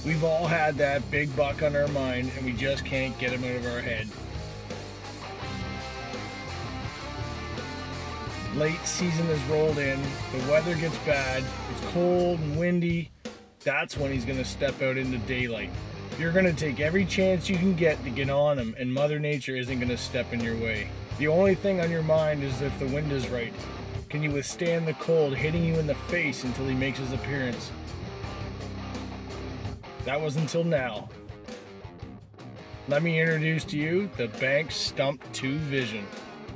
We've all had that big buck on our mind and we just can't get him out of our head. Late season has rolled in, the weather gets bad, it's cold and windy. That's when he's going to step out into daylight. You're going to take every chance you can get to get on him, and Mother Nature isn't going to step in your way. The only thing on your mind is if the wind is right. Can you withstand the cold hitting you in the face until he makes his appearance? That was until now. Let me introduce to you the Banks Stump 2 Vision.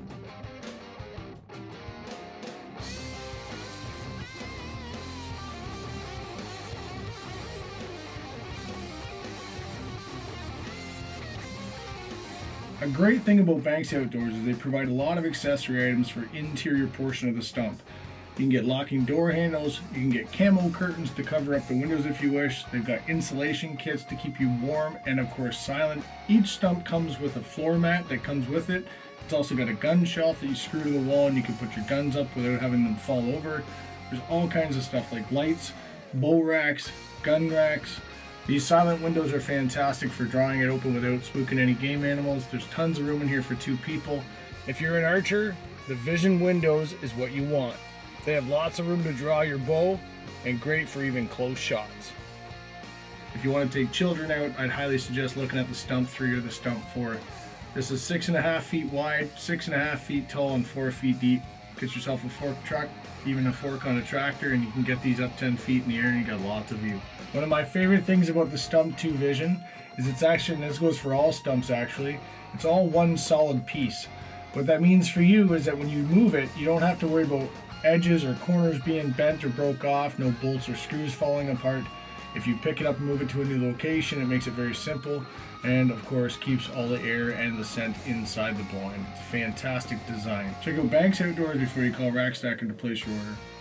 A great thing about Banks Outdoors is they provide a lot of accessory items for interior portion of the stump. You can get locking door handles, you can get camo curtains to cover up the windows if you wish. They've got insulation kits to keep you warm and of course silent. Each stump comes with a floor mat that comes with it. It's also got a gun shelf that you screw to the wall and you can put your guns up without having them fall over. There's all kinds of stuff like lights, bow racks, gun racks. These silent windows are fantastic for drawing it open without spooking any game animals. There's tons of room in here for 2 people. If you're an archer, the Vision windows is what you want. They have lots of room to draw your bow and great for even close shots. If you want to take children out, I'd highly suggest looking at the Stump 3 or the Stump 4. This is 6.5 feet wide, 6.5 feet tall, and 4 feet deep. Get yourself a fork truck, even a fork on a tractor, and you can get these up 10 feet in the air and you got lots of view. One of my favorite things about the Stump 2 Vision is it's actually, and this goes for all stumps actually, it's all one solid piece. What that means for you is that when you move it, you don't have to worry about edges or corners being bent or broke off, no bolts or screws falling apart. If you pick it up and move it to a new location, it makes it very simple and of course keeps all the air and the scent inside the blind. It's a fantastic design. Check out Banks Outdoors before you call Rackstacker to place your order.